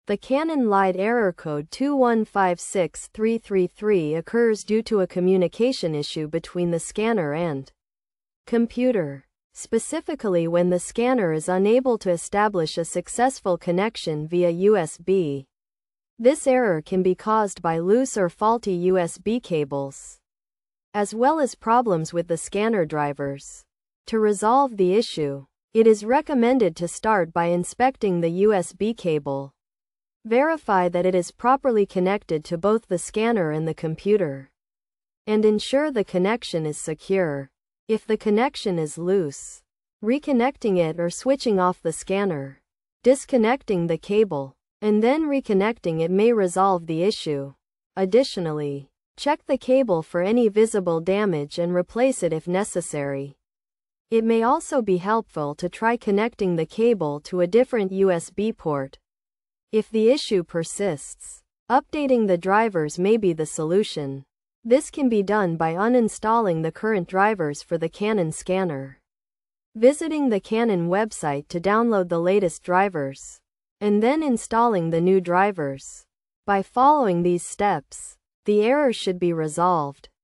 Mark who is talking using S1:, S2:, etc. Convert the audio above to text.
S1: The Canon LIDE error code 2156333 occurs due to a communication issue between the scanner and computer, specifically when the scanner is unable to establish a successful connection via USB. This error can be caused by loose or faulty USB cables, as well as problems with the scanner drivers. To resolve the issue, it is recommended to start by inspecting the USB cable. Verify that it is properly connected to both the scanner and the computer, and ensure the connection is secure. If the connection is loose, reconnecting it or switching off the scanner, disconnecting the cable, and then reconnecting it may resolve the issue. Additionally, check the cable for any visible damage and replace it if necessary. It may also be helpful to try connecting the cable to a different USB port. If the issue persists, updating the drivers may be the solution. This can be done by uninstalling the current drivers for the Canon scanner, visiting the Canon website to download the latest drivers, and then installing the new drivers. By following these steps, the error should be resolved.